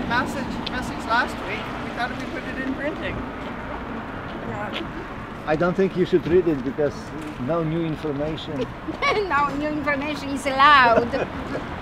message last week. We thought we put it in printing. I don't think you should read it because no new information. No new information is allowed.